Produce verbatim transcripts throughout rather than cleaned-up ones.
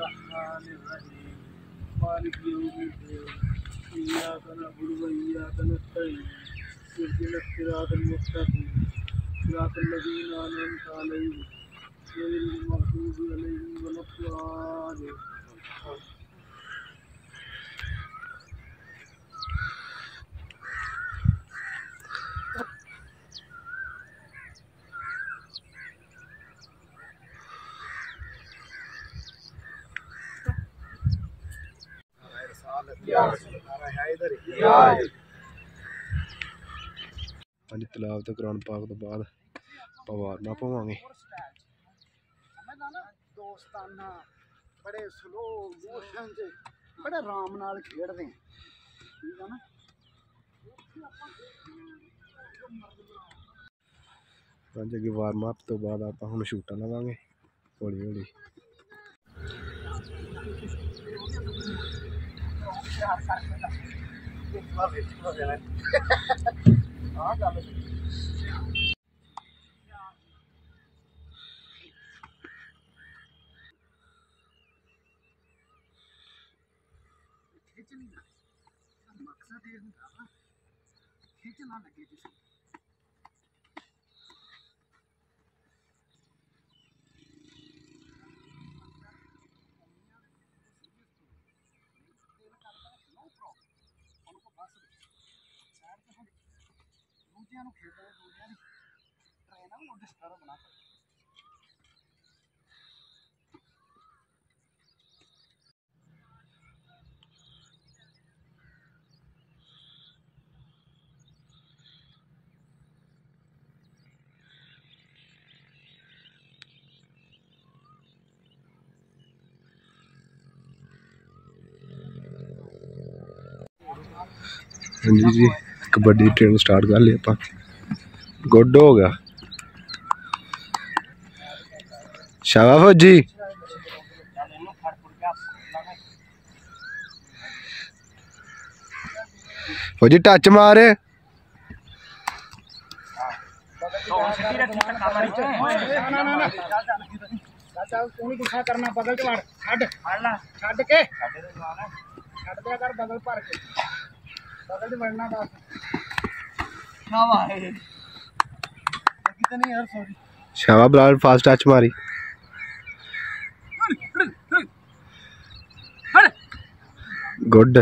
Bismillahirrahmanirrahim. Maliki yawmiddin. Iyyaka na'budu wa iyyaka nasta'in. Ihdinas siratal mustaqim. Siratal ladzina an'amta 'alaihim ghayril maghdubi 'alaihim waladdallin. ਹਾਂਜੀ ਤਲਾਬ ਤੇ ground park ਤੋਂ ਬਾਅਦ ਆਪਾਂ ਵਾਰਨਾ ਪਾਵਾਂਗੇ। ਦੋਸਤਾਨਾ ਬੜੇ ਸਲੋ ਮੋਸ਼ਨ 'ਚ ਬੜੇ ਆਰਾਮ ਨਾਲ ਖੇਡਦੇ ਹਾਂ, ਠੀਕ ਆ ਨਾ। ਹਾਂਜੀ ਅੱਗੇ ਵਾਰਮ ਅਪ ਤੋਂ ਬਾਅਦ ਆਪਾਂ ਹੁਣ ਸ਼ੂਟਾਂ ਲਵਾਂਗੇ ਹੌਲੀ ਹੌਲੀ। ਆਹ ਗੱਲ ਖਿੱਚਣੀ ਨਾ, ਮਕਸਦ ਇਹ ਹੁੰਦਾ ਵਾ ਖਿੱਚ ਨਾ ਲੱਗੇ ਕਿਸੇ ਦੂਜਿਆਂ ਨੂੰ ਖੇਡੋ, ਦੂਜਿਆਂ ਦੀ ਟ੍ਰੇਨ ਨੂੰ ਡਿਸਟਰਬ ਨਾ ਕਰੋ। ਹਾਂਜੀ ਜੀ ਕਬੱਡੀ ਦੀ ਟ੍ਰੇਨ ਸਟਾਰਟ ਕਰ ਲਈ ਆਪਾਂ। ਗੁੱਡ ਹੋ ਗਿਆ, ਸ਼ਾਬਾਸ਼ ਫੌਜੀ। ਫੌਜੀ ਟੱਚ ਮਾਰ। ਚੱਲ ਤੂੰ ਵੀ ਗੁੱਸਾ ਕਰਨਾ, ਬਗਲ ਚ ਵੜ, ਛੱਡ ਛੱਡ ਕੇ ਛੱਡ ਦਿਆ ਕਰ, ਬਗਲ ਭਰ ਕੇ ਬਗਲ ਚ ਵੜਨਾ ਬਸ। ਸ਼ਾਬਾਸ਼ ਲੱਗੀ ਤਾਂ ਨਹੀਂ ਯਾਰ, ਸੌਰੀ। ਸ਼ਾਬਾਸ਼ ਬਰਾੜ, ਫਾਸਟ ਟੱਚ ਮਾਰੀ। ਗੁੱਡ।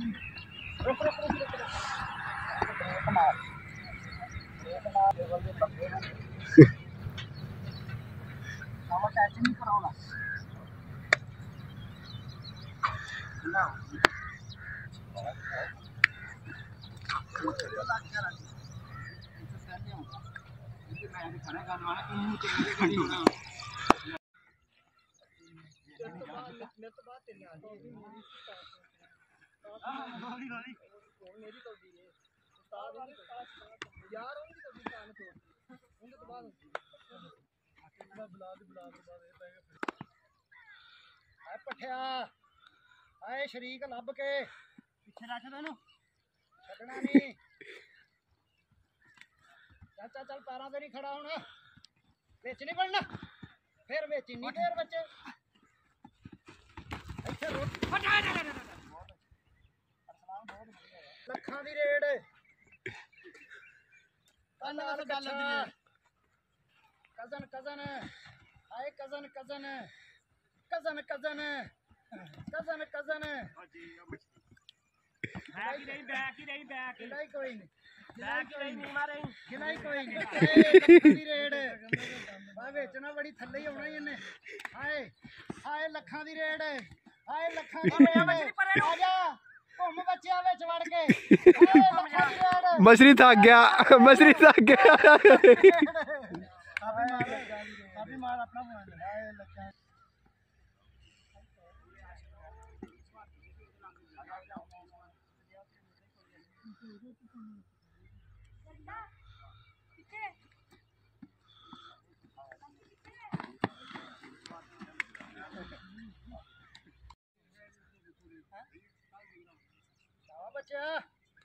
ਪੱਠਿਆ ਆਏ ਸ਼ਰੀਕ ਲੱਭ ਕੇ ਪਿੱਛੇ ਰੱਖ ਦੇ ਇਹਨੂੰ, ਛੱਡਣਾ ਨਹੀਂ। ਚੱਲ ਚੱਲ ਚੱਲ, ਪੈਰਾਂ ਤੇ ਨਹੀਂ ਖੜਾ ਹੁਣ, ਵਿੱਚ ਨਹੀਂ ਵੜਨਾ, ਫਿਰ ਵਿੱਚ ਇੰਨੀ ਦੇਰ ਬੱਚੇ ਇੱਥੇ ਲੱਖਾਂ ਦੀ ਰੇਡ ਕਜ਼ਨ ਕਜ਼ਨ ਆਏ cousin cousin cousin cousin cousin cousin ਖਿਲਾਈ ਕੋਈ ਨਹੀਂ, ਖਿਲਾਈ ਕੋਈ ਨਹੀਂ। ਲੱਖਾਂ ਦੀ ਰੇਡ ਆ, ਵਿੱਚ ਨਾ ਬੜੀ ਥੱਲੇ ਹੀ ਆਉਣਾ ਹੀ ਇਹਨੇ। ਹਾਏ ਹਾਏ ਲੱਖਾਂ ਦੀ ਰੇਡ, ਹਾਏ ਲੱਖਾਂ ਦੀ ਰੇਡ, ਆ ਜਾ ਘੁੰਮ ਬੱਚਿਆ ਵਿੱਚ ਵੜ ਕੇ। ਲੱਖਾਂ ਦੀ ਰੇਡ, ਮਛਲੀ ਥੱਕ ਗਿਆ, ਮਛਲੀ ਥੱਕ ਗਿਆ। ਕਾਫੀ ਮਾਰ ਆਪਣਾ ਬਣਾ। ਹਾਏ ਲੱਖਾਂ ਬੱਚਾ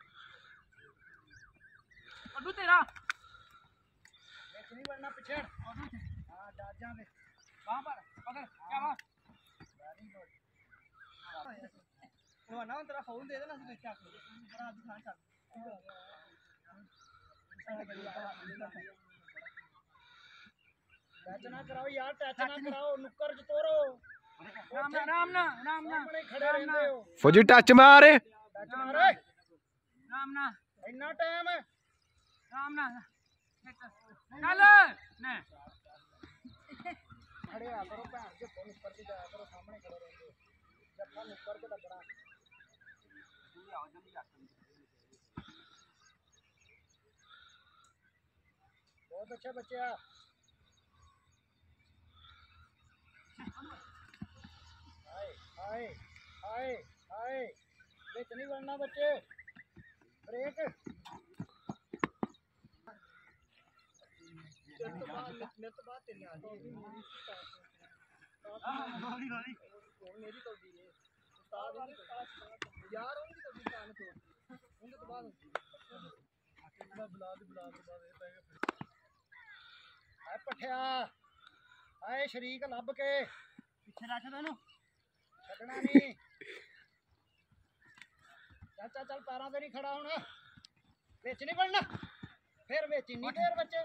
ਅੱਡੂ ਤੇਰਾ ਵਿੱਚ ਨਹੀਂ ਵੜਨਾ, ਪਿੱਛੇ ਹਾਂ ਡਰ ਜਾਂਦੇ। ਬਾਹ ਪਰ ਪਕੜ, ਕਿਆ ਵਾ ਵੈਰੀ ਗੁੱਡ। ਨਾ ਤੇਰਾ ਫੋਨ ਦੇ ਦੇਣਾ ਸੀ ਚੱਕ ਬਣਾ ਦੀ ਥਾਂ ਚੱਕ ਟੱਚ ਨਾ ਕਰਾਓ ਯਾਰ ਟੱਚ ਨਾ ਕਰਾਓ ਨੁੱਕਰ ਚ ਤੋਰੋ ਆਰਾਮ ਨਾਲ ਆਰਾਮ ਨਾਲ ਆਰਾਮ ਨਾਲ ਖੜੇ ਰਹਿੰਦੇ ਹੋ ਫੌਜੀ ਟੱਚ ਮਾਰ ਟੱਚ ਮਾਰ ਆਰਾਮ ਨਾਲ ਇੰਨਾ ਟਾਈਮ ਆਰਾਮ ਨਾਲ ਚੱਲ ਨਾ ਖੜੇ ਆ ਕਰੋ ਭੈਣ ਦੇ ਫੋਨ ਉੱਪਰ ਦੀ ਜਾਇਆ ਕਰੋ ਸਾਹਮਣੇ ਖੜੇ ਰਹਿੰਦੇ ਹੋ ਜੱਫਾ ਨੁੱਕਰ ਤੇ ਲੱਗਣਾ बहुत अच्छा बच्चा आए आए आए आए बिच नहीं बढ़ना बच्चे ब्रेक पठिया आए शरीक लभ के पिछे रख दे छड्डना नहीं चल चल चल पैरों से नहीं खड़ा होना बिच नहीं बनना फिर बिच नहीं देर बच्चे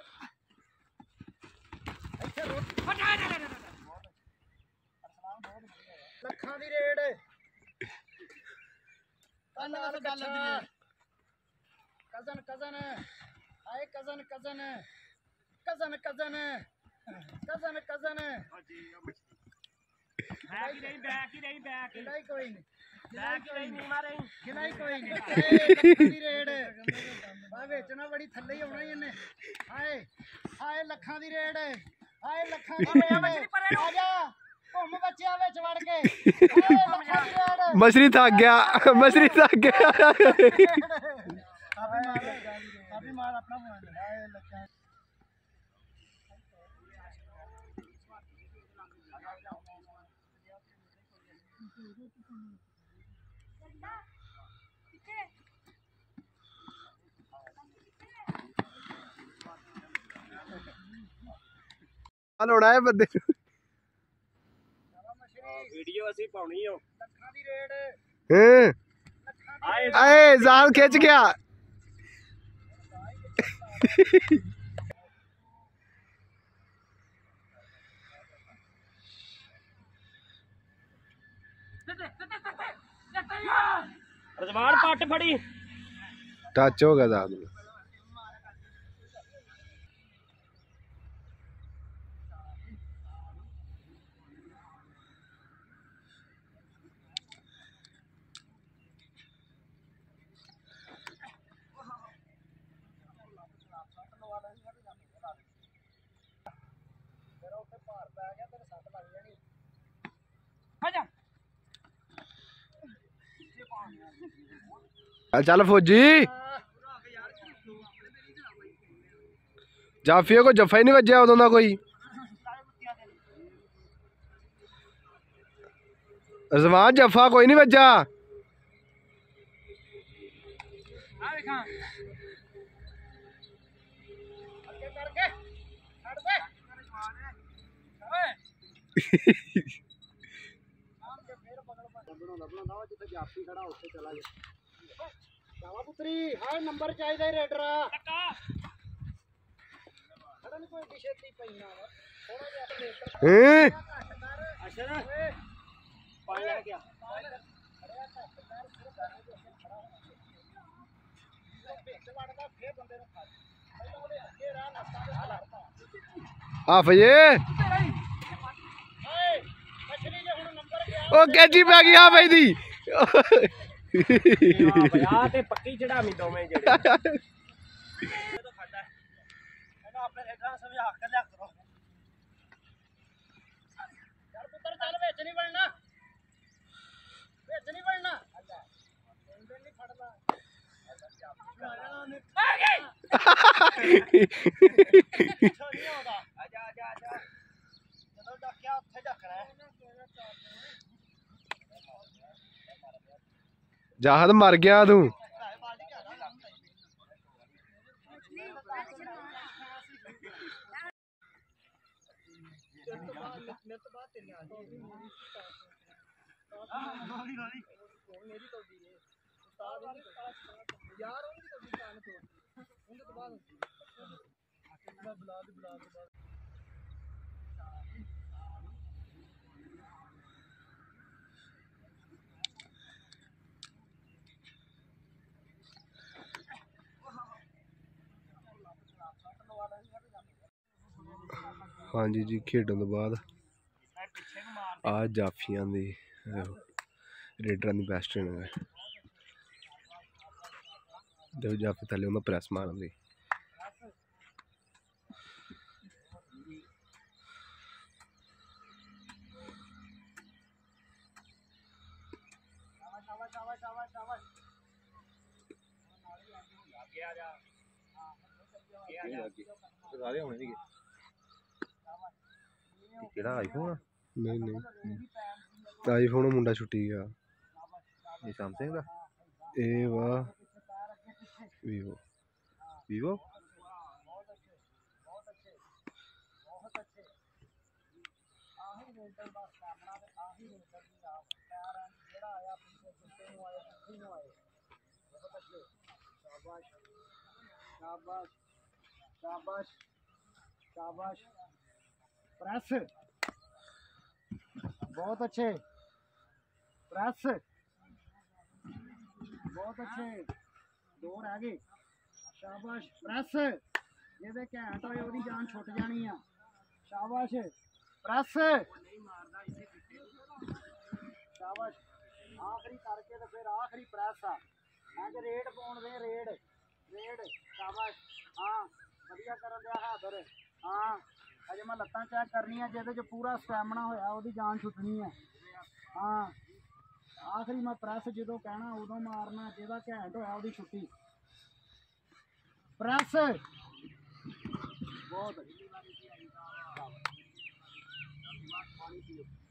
लखां दी रेड कजन कजन आए cousin cousin cousin cousin cousin cousin back ही नहीं बैक ही नहीं बैक खिलाई कोई नहीं बैक ही नहीं मारे खिलाई कोई नहीं लखां दी रेड आ विच ना बड़ी थल्ले ही आउणा ही इन्ने हाय हाय लखां दी रेड हाय लखां दी रेड आ जा घुम बच्चिया विच वड़ के हाय लखां दी रेड मछली थक गया मछली थक गया अभी मार अभी मार अपना फोन हाय लखां लोड़ा है बंदे वीडियो ਅਸੀਂ ਪਾਉਣੀ ਓ ਲੱਖਾਂ ਦੀ ਰੇਡ हैं आए जाल खिंच गया ਰਜਵਾਨ ਪੱਟ ਫੜੀ टच हो गया जाल चल फौजी जाफिया को जफा ही नहीं बजा उदों दा कोई रजवान जफा कोई नहीं बजा पुत्री हाय नंबर चाहिए रेडरा कोई छेती पैना हैं हाफ ये ओ कैची पै गई हाफ दी ਆ ਤੇ ਪੱਕੀ ਚੜਾਵੀਂ ਦੋਵੇਂ ਜਿਹੜੇ ਆਪਣੇ ਰੇਡਰਾਂ ਸਮਝਾ ਕੇ ਲਿਆ ਕਰੋ ਚੱਲ ਪੁੱਤਰ ਚੱਲ ਵਿੱਚ ਨਹੀਂ ਵੜਨਾ ਵਿੱਚ ਨਹੀਂ ਵੜਨਾ ਅੰਦਰ ਨਹੀਂ ਫੜਦਾ ਆ ਗਈ ਨਹੀਂ ਆਉਂਦਾ ਆ ਜਾ ਆ ਜਾ ਆ ਜਾ ਜਦੋਂ ਡੱਕਿਆ ਉੱਥੇ ਡੱਕਣਾ जाहद मर गया तू ਹਾਂਜੀ ਜੀ, ਖੇਡਣ ਤੋਂ ਬਾਅਦ ਆ ਜਾਫੀਆਂ ਦੀ ਰੇਡਰਾਂ ਦੀ ਬੈਸਟ ਟ੍ਰੇਨਿੰਗ ਹੈ। ਦੇਖੋ ਜਾਫੀ ਥੱਲੇ ਉਹਨਾਂ ਪ੍ਰੈਸ ਮਾਰਨ ਦੀ। ਕਿਹੜਾ ਆਈਫੋਨ? ਨਹੀਂ ਨਹੀਂ ਆਈਫੋਨ ਮੁੰਡਾ ਛੁੱਟੀ ਗਿਆ। ਇਹ ਸੈਮਸੰਗ ਦਾ? ਇਹ ਵਾ ਵੀਵੋ। ਵੀਵੋ? शाबाश शाबाश शाबाश प्रेस बहुत अच्छे प्रेस बहुत अच्छे दो रह गए शाबाश प्रेस ਜਿਹਦੇ ਘੈਂਟ ਹੋਏ ਉਹਦੀ ਜਾਨ ਛੁੱਟ ਜਾਣੀ ਆ शाबाश प्रेस शाबाश आखिरी करके तो फिर आखिरी प्रेस आ मैं रेड पाउण दे रेड रेड शाबाश हाँ वधिया करन दिया हादर हाँ अजे मैं लत्तां चेक करनी है जिहदे च पूरा स्टैमिना होया ओहदी जान छुटनी है हाँ आखिरी मैं प्रेस जो कहना उदों मारना जिहदा घैंट होया ओहदी छुट्टी प्रेस बहुत